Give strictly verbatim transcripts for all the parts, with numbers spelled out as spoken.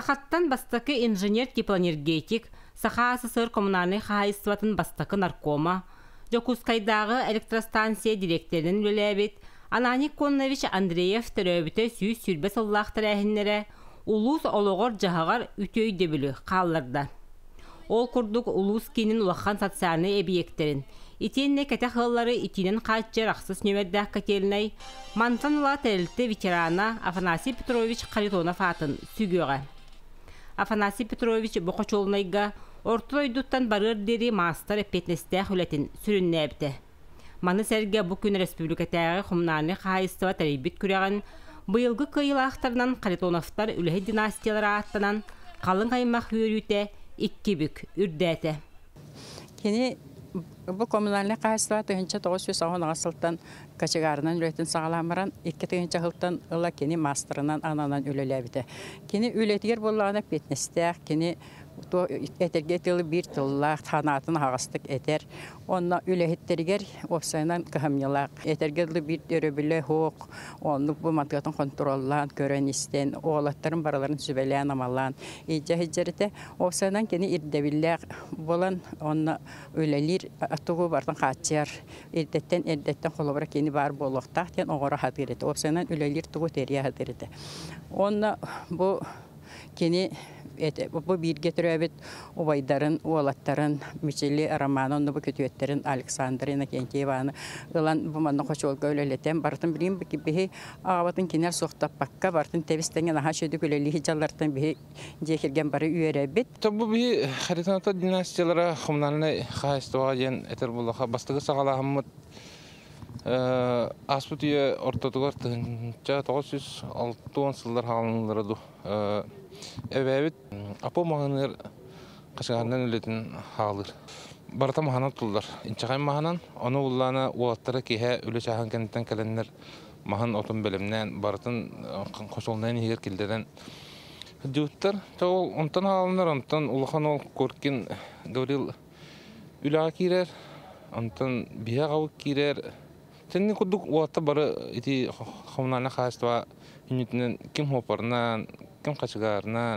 Сахаттан бастакы инженер-теплоэнергетик, Саха СССР коммунальный хозяйствотын бастакы наркома, Жокускайдағы электростанция директорының үлеләбет, Ананик Коннович Андреев төрөбіті сүйіз сүрбес Аллахтар әхінлері улус олығыр жағағар үтөй дебілі қалларда. Ол күрдік улус кенін улақан социальный объекттерін, итенне кәтә қыллары итенен қатчы рақсыз нөмердәқ кәтелінай, мантанла тәрілті ветерана Афанасий Петрович Харитонов атын сүгеға. Афанасий Петрович бұқачолынайға ортойдуттан барыр дері мастер эппетнестәқ үлетін сүрінне әбді. Маны сәрге бұл күн республикатағы құмнаны қайыстыва тәрейбет көреген бұйылғы кыйлақтарынан Харитоновтар үлігі династиялары аттынан қалың қаймақ өрүйті икки бүк үрдәті. Кені бұл коммунальный қайыстыва түхінші тоғыз жүз он ғасылтан качыгарынан үлетін сағаламыран, икки түхінші ғылтан ұла кені мастерынан ананан үлеләбіді. Кені үлетігер болағына петнестәқ, кені әтерге тылы бір тыллақ, танатын ағастық әтер. Онна үлехеттерігер опсайынан көхімнелақ. Әтерге тылы бір өрөбілі хоқ, онлық бұл матқатын контроллан, көріністен, оғылаттарын бараларын сүбәлән амалан. Ейджа хеджеріте опсайынан кені ирдебілләқ болан, онна үлелер атығы бардың қатчар. Ирдеттен, ирдеттен қолыбыра кені бар болуқтақ, тен оғыра хатыреті. Опсайынан үлелер тұғы терия хатыреті. Онна бұл кені bu bir getirəbit obaydarın, oğlatların, müçeli Romanon'un bu kötüyetlerin Aleksandrina Kenteyevanı ılan bu manna hoş olga öleleten bartın bileyim ki bihi ağabatın kenar soğutak bakka bartın tevistengen aha şöydük öleli hicalardan bihi cekirgen bari üyerebit. Tabi bihi Haritanata dinastiyalara xumnalını xayıstoğa gen eter bulağa bastığı sağalahamıd Asputiye ortadıgar tığınca dokuz yüz altı yıllar halınları du. Evet, apo mahanır kaşıgarından ületin halır. Barata mahana tullar. İnçakay mahanan, onu ullana ulatlara kihe üle çahan kentten kelenler mahan otun bölümden, baratın koşulundan higer kilderen. Düğütler, ondan halınlar, ondan ulağan ol korkin gavril ülağa kirer, ondan biha gavuk kirer. Senin kuduk ulatta barı iti xavunana xaastıva hünnütünden kim hoparından, kim kaçıgarından,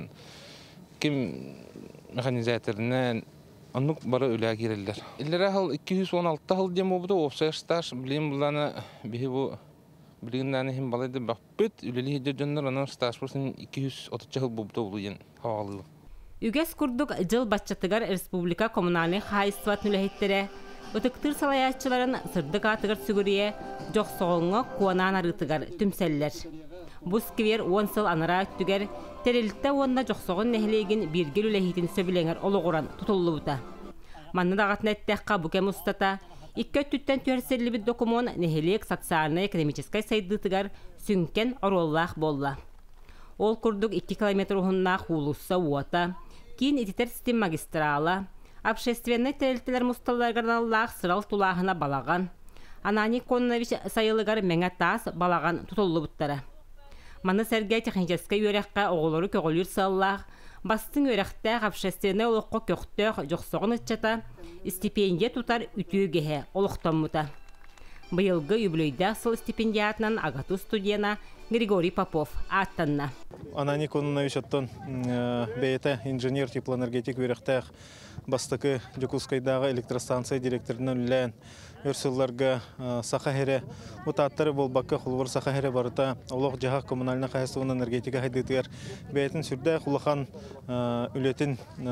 kim mekanizatorundan anlık bara öyle girerler. İllere hal iki yüz on altı hal diyem oldu. Ofsaya staj bileyim bulana bihi bu bilginden hem balaydı bakbet üleli hediyecenler onun staj bursun iki yüz otuz hal buldu oluyen havalı. Üges kurduk jıl başçatıgar Respublika Kommunalny Hayıstvat nülehittere ötüktür salayatçıların sırdık atıgar sügürüye çok soğunga kuanan arıtıgar tümseller. Bu skiver on sıl anara öttüger terilitte onda çok soğun nehlegin birgil ülehitin söbilenger oluğuran tutulluğuta. Manna dağatın ettekka bu kem ustata iki öttütten tüherselli bir dokumon nehelek sotsialna ekonomiçiskay saydıtıgar sünken orollah bolla. Ol kurduk iki kilometr uhunna hulussa uota, kin ititer sistem magistrala, общественный терилтелер мусталларгарналлах сырал тулахына балаган, Ананик Коннович сайылыгар меңа тас балаган tutullubuttara. Маны сәргә техническай өрәккә оғылыры көгілір сыллах, бастың өрәқтәк общественный олыққа көқтөк жоқсоғын ұтчата, стипендия тутар үтігеге олықтан мұта. Бұйылғы үбілейді сыл стипендиатынан Агату студияна Григорий Попов аттанна. Ананик Коннович аттан бәйеті инженер теплоэнергетик өрәқтәк бастықы Жокускайдағы электростанция директорынан үлән өрсілларға сақахере ұтаттары болбаққа құлғыр сақахере барыта олық жағақ коммунальна қайыстығын энергетика хайдытығар бәйтін сүрді құлыған үлетін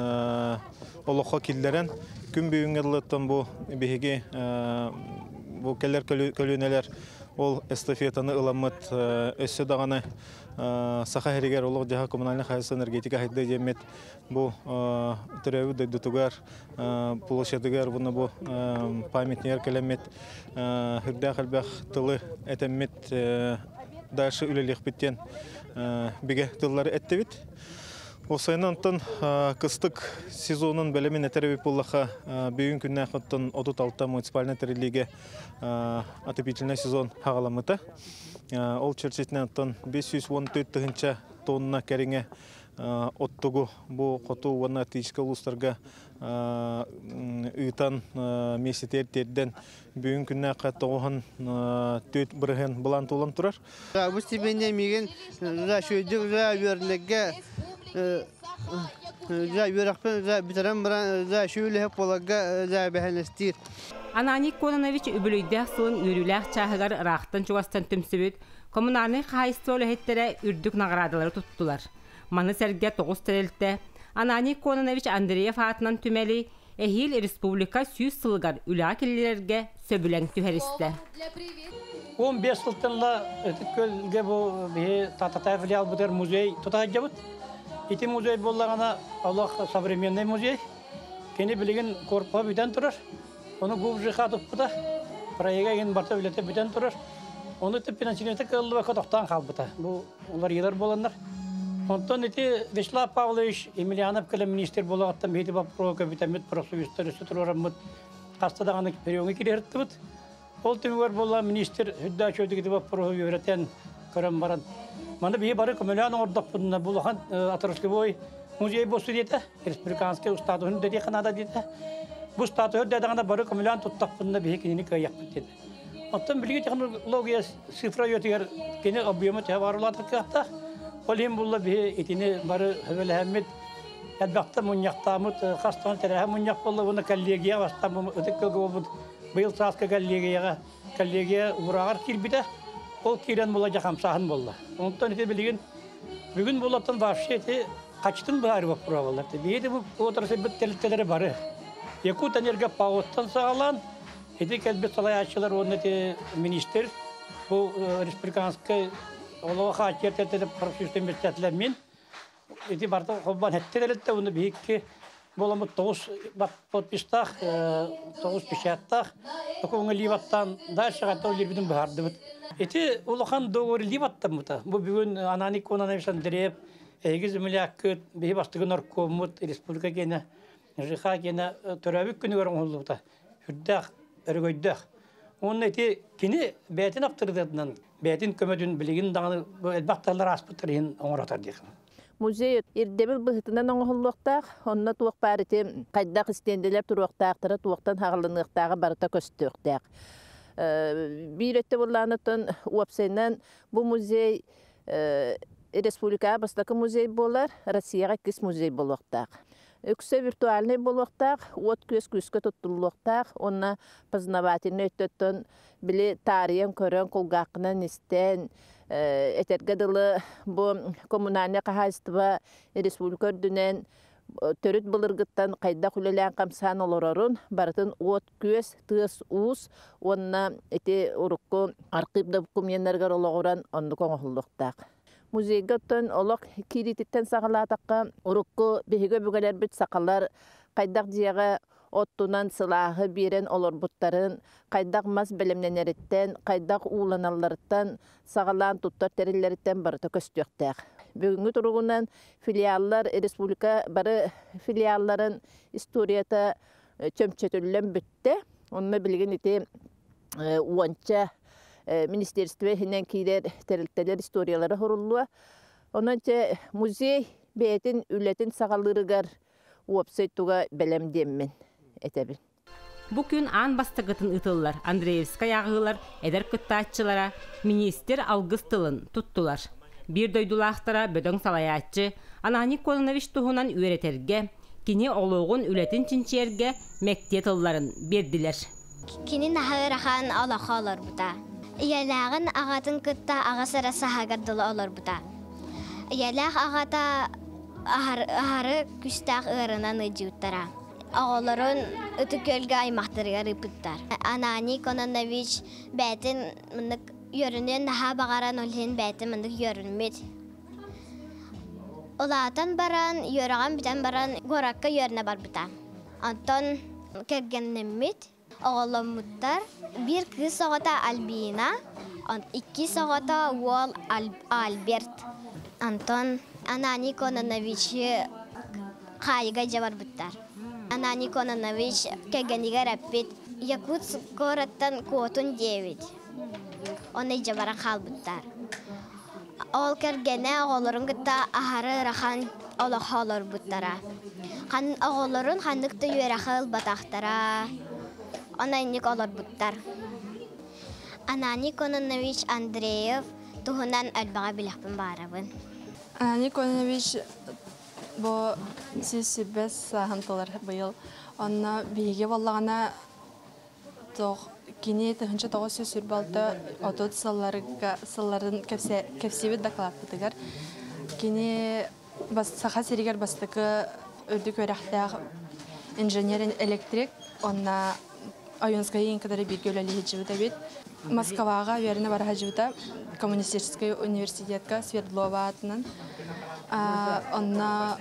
олыққа келдерін күн бүйінгерліттен бұл бейге бұл келер көлінелер ол эстафетаны ыламыт өссі дағаны сақахерегер олық жағақ коммунальна қайыстығы энергетика хайды демет бұл түрәуі дөйдітігер площадыгар бұны бұл памятнер кәлемет хүрдәқ әлбәқ тылы әтәммет дайшы үлелек біттен біге тыллары әтті бит. Осайынан тын кыстық сезонын бәлемін әтәрәбіп боллаға бүйін күнне қыттын отыз алты муниципальный тәреліге атыпетіліне сезон хағаламыты. Ол черчетінен тын бес жүз он төрт тығынша тонна кәріңе оттығы бұл қоту ванна атыйшқа ұлыстарға ыытан месетер терден бүгүн күннә каттыгын төт бирген булан тулан турар. Бу стипендия миген за шөйдүк за верлеге за юракпен за битерем биран за шөйле полага за бехнестир. Ананик Кононович үбүлүйдә сылын үрүләк чагыгар рахтан чугастан төмсөбүт коммунальный хайство лехеттере үрдүк наградалары туттулар. Маны сәргә тогуз терелтте. Ананик Кононович Андреев атынан түмәли Эхил республика сүйүз сылгар үләкиллерге сөбүләң түһәристе. он беш сылтынла өтүккөлгө бу бе тататай филиал бутер музей тутаҗабыт. Ити музей боллагана Аллах современный музей. Кени билеген корпо биден турар. Onu guvji xatıp buda, parayga gen barta bilete biten turur. Onu tip finansiyete kıllı ve kodoktan kalbıta. Bu onlar yıllar bolanlar. Ondan iti Veslav Pavlovich Emelianov kala minister bolağattan beydi bap proga bitemit prosuyustar üstü tururamıt. Hasta dağını periyonu kirertti bud. Ol tümüver bolla minister hüdda çöydü gidi bap proga öğreten körem baran. Mana bir barı Emelianov ordak buduna bulahan Atarosli boy muzey bostu diyete. Respublikanski ustadının dediği kanada diyete. Bu statüyü dedağında barı komülan tuttaqpında bir hekini kayak bitti. Ondan bilgi teknolojiya sıfıra yötüyer kene abiyamı tevaruladır ki hatta olayım bulla bir etini barı hevel hemmet elbette munyaqtamut xastan terehe munyak bulla bunu kollegiya vastam ötek bu bıyıl saska kollegiya kollegiya uğrar kilbide ol kiren bulla jakam sahan bulla. Ondan ite bilgin bugün bullatan vahşeti kaçtın bari bu provalar. Bir de bu otursa bir telteleri barı. Yakut enerji pavottan sağlan, edik elbet salayatçılar onun eti minister, bu Respublikanski olağı hakiyetleri prosesden besletlemin, eti barda koban hettelerinde onu bir ki bolamı toz bat potpistak, toz pişattak, okuma livattan da şahatta olibidin bahardı. Eti ulakan doğru livattan muta. Bu bugün Ananik Kononovich direp, egiz milyakıt bir bastığı narkomut Respublika gene. Rıha gene törabük günü görün oldu. Hüddaq, örgöydaq. Onun eti kini beytin aptırdığından, beytin kömödün bilgin dağını elbaqtarlar aspıtırın oğratar deyik. Muzey irdebil bıhıtından oğulluqtaq, onunla tuğuk bariti qaydaq istendiler turuqtaqtara tuğuktan hağılınıqtağı barita köstüqtaq. Bir ötte bulanıtın uapsaynan bu muzey Respublika bastaki muzey bolar, Rossiyaga kis muzey boluqtaq. Ökse virtualny boluqtaq, ot köz küske tuttuluqtaq, onna paznavatyny öttötön bili tarihen körön kulgaqынан isten etergedyly bu kommunalny qahastyba respublika dünen törüt bulurguttan qayda kulelän kamsan olororun baratın ot köz tığız us onna eti urukku arqibda kumyenlerger oloğuran ondu koňulluqtaq. Muzeygattan olaq kirititten sağalataqqa urukku behige bügeler bit saqalar qaydaq diyaga ottunan silahı biren olor butların qaydaq mas bilimleneritten qaydaq ulanallardan sağalan tuttar terilleritten barıta köstüqtaq. Bugünkü turugunan filiallar respublika barı filialların istoriyata çömçetüllen bitti. Onunla bilgin iti uança Ministerstvo hinen kider terilteler istoriyaları horulluğa. Onunca muzey beytin ületin sağalırıgar websaytuga belemdemmin etebin. Bugün an bastıgıtın ıtıllar, Andreevska yağılar, eder kıttaççılara, minister Augustılın tuttular. Bir doydulaqtara bödön salayatçı, Ananik Kononovich tuhunan üreterge, kini oluğun ületin çinçerge mektiyatılların berdiler. Kini naharahan alaqa olur buda. Iyalağın ağatın kıtta ağasara sahagardılı olur buda. Iyalağ ağata aharı küstaq ığırınan ıcıuttara. Ağaların ötükölge aymaqtırıga rıpıttar. Ananik Kononovich beytin mındık yörünün naha bağaran olhin beytin mındık yörünmüd. Olatan baran, yörüğün biten baran gorakka yörüne bar buda. Anton kergennemid. Oğlum muttar. Bir kız oğata Albina, iki oğata Wal Albert. Anton Ananik Kononovich'i kayga cevap buttar. Ananik Kononovich keganiga rapid Yakutsk korattan kotun David. Onu cevara kal buttar. Ol kergene oğulların gıtta aharı rahan olaq olur buttara. Хан оғолорун ханнықты юрахыл батақтара. Онайник олар бұттар. Анани Кононович Андреев туһунан альбаға біліқпін барабын. Анани Кононович бұл сіз-сібес сағантылар бұйыл. Онна бейге болағана кені тұхыншы тоғыз сөз сүрбалды отот сылларын кәпсебет доклад бұтығар. Кені сақа серегер бастықы үрдік өрәқтәғ инженер электрик, онна Айонская ең кадары бірге өләлі хеджівіта бет. Москваға веріне барға жывыта коммунистический университетка Свердлова атынан. Онна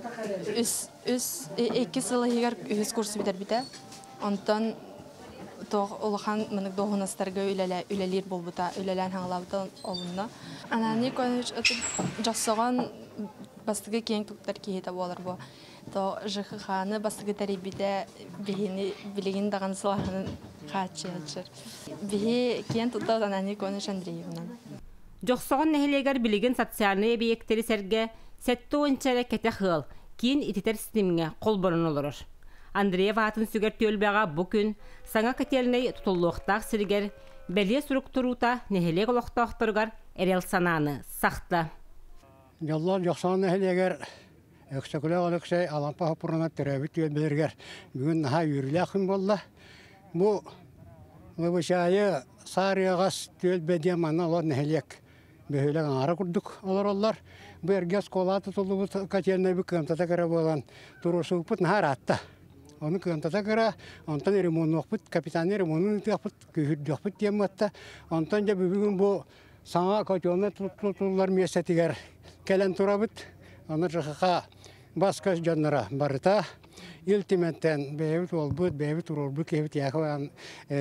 екі сылы егер үйіз курсы бітер біті. Онтан Улахан мынык доғынастарға үлелер бол бұта, үлелен хаңлауды олынна. Анани Кононович жасаған бастығы кең тұқтар кейеті болар бұл. Жықы қаны бастығы тәребіде білеген даған сылағының қатшы әтшір. Бейі кең тұқтар Анани Кононович Андреевнан. Жоқсоғын нәхелегер білеген социальный объекттері сәрге сәтті ойыншары кәті қыл, кейін итетер системіне қол бұрын олырыр. Андреев атын сүгер төлбәға бүкін саңа кәтеліней тұтылуқтақ сіргер бәле структурута нәхелег олықтақтырғар әрел сананы сақты. Яллар жоқсан нәхелегер өксөкілі олықсай алампа хапырына түрәбі төлбәлергер бүгін наға үйірлі ақын болды. Бұл мұбышайы сарияғас төлбәде мана олар нәхелег бөхілек аңары күрдік олар олар. Бұл әрге сколаты тұлы кәтеліней бұл көмтата кәрі болған тұрысы ұпыт нағар атты. Оны көмтата кәрі, онтан ремонын оқпыт, капитаны ремонын ұтықпыт, күйірді оқпыт дем өтті. Онтан жа бүгін бұл саңа көтеліне тұлылар месетігер кәлін тұра бұт. Оны жақыға басқа жанлара барыта. Илтиметтен бәйбіт олбыт, бәйбіт ұролбыт, кейбіт яқыған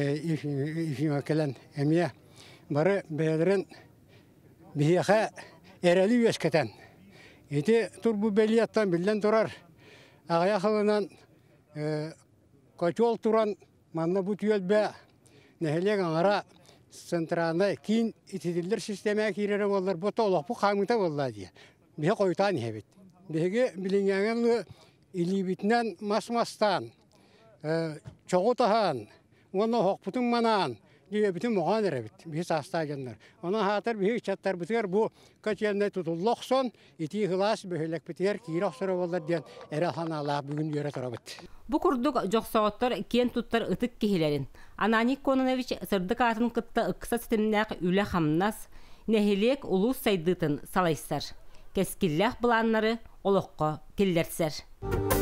ифима кәлін әмия. Бары бәйдерін бейеқа әрәлі өскетен. Еті тұр бұл бәлі аттан білден тұрар. Ағая қылынан көтел тұран манна бұт үйелбә нәхелег аңара центраны кейін итеділдер системая керері болар. Бұта олақ бұл қаңыта болар дейі. Бе қойтан ебет. Беге білінгенлі илибітінен мас-мастан, чоғы таған, оны хоқпытын манан, дейі бітін мұған әребет. Бе саста жандар. Оны хатыр бе чаттар бітігер бұл көтеліне тұтылық сон, ити ғылас бөхелек бітігер кейір ақсыры болар дейін әрі ханалақ бүгін үйері тұра біт. Бұ күрдік жоқсауыттар кен тұттар ұтық кехелерін. Анани Кононович сырдық атын қытта ұқса сітімнәқ үлі қамнас, нәхелек ұлу сайдытын салайсар. Кәскілләқ бұланлары олыққа келдерсер.